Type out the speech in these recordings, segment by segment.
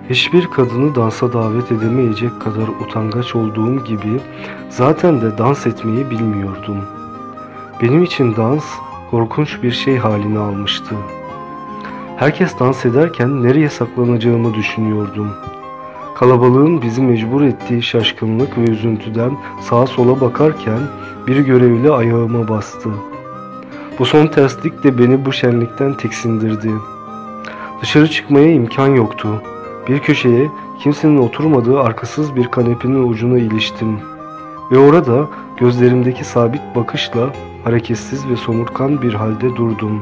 Hiçbir kadını dansa davet edemeyecek kadar utangaç olduğum gibi zaten de dans etmeyi bilmiyordum. Benim için dans korkunç bir şey halini almıştı. Herkes dans ederken nereye saklanacağımı düşünüyordum. Kalabalığın bizi mecbur ettiği şaşkınlık ve üzüntüden sağa sola bakarken bir görevli ayağıma bastı. Bu son terslik de beni bu şenlikten tiksindirdi. Dışarı çıkmaya imkan yoktu. Bir köşeye, kimsenin oturmadığı arkasız bir kanepenin ucuna iliştim. Ve orada gözlerimdeki sabit bakışla hareketsiz ve somurtkan bir halde durdum.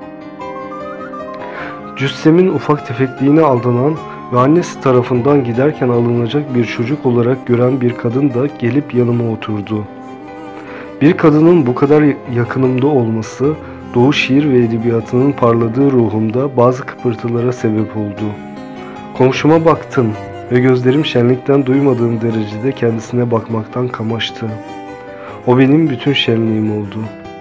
Cüssemin ufak tefekliğine aldanan ve annesi tarafından giderken alınacak bir çocuk olarak gören bir kadın da gelip yanıma oturdu. Bir kadının bu kadar yakınımda olması, Doğu şiir ve edebiyatının parladığı ruhumda bazı kıpırtılara sebep oldu. Komşuma baktım ve gözlerim şenlikten duymadığım derecede kendisine bakmaktan kamaştı. O benim bütün şenliğim oldu.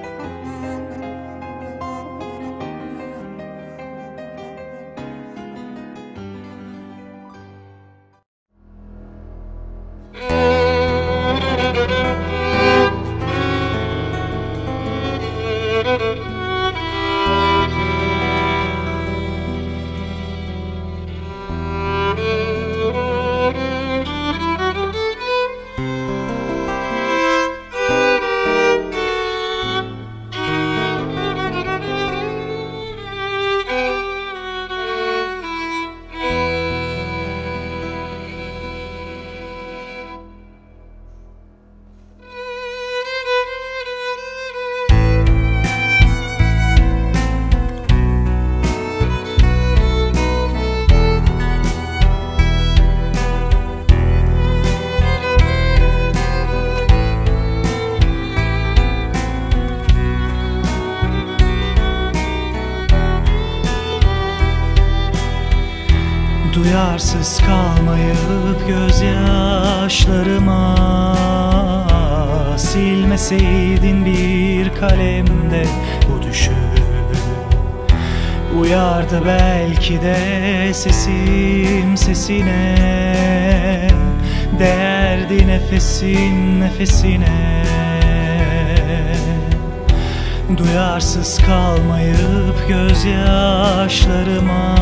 Duyarsız kalmayıp gözyaşlarıma silmeseydin bir kalemde bu düşü. Uyardı belki de sesim sesine, değerdi nefesin nefesine. Duyarsız kalmayıp gözyaşlarıma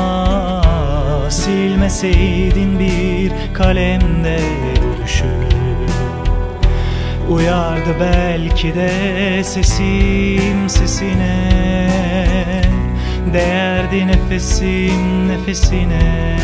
silmeseydin bir kalemde bu düşü. Uyardı belki de sesim sesine, değerdi nefesim nefesine.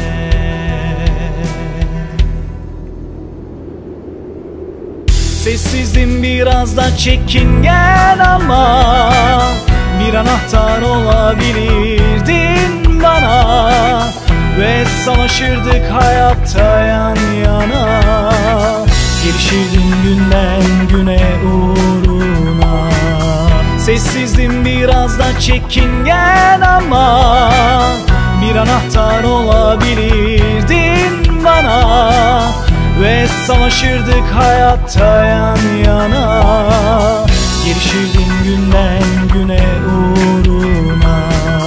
Sessizdim, biraz da çekingen ama bir anahtar olabilirdin bana. Ve savaşırdık hayatta yan yana, gelişirdin günden güne uğruna. Sessizdim, biraz da çekingen ama bir anahtar olabilirdin bana. Ve savaşırdık hayatta yan yana, gelişirdin günden güne uğruna.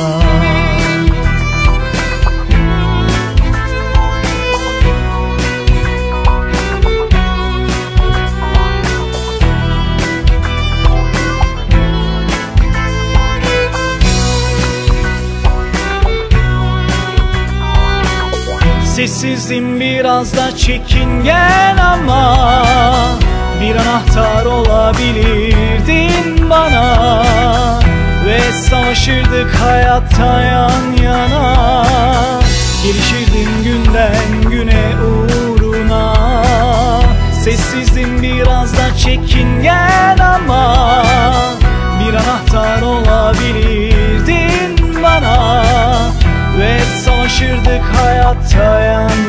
Sessizdim, biraz da çekingen ama bir anahtar olabilirdin bana. Ve savaşırdık hayatta yan yana, gelişirdin günden güne uğruna. Sessizdim, biraz da çekingen ama bir anahtar olabilirdin bana. Ve savaşırdık hayatta yan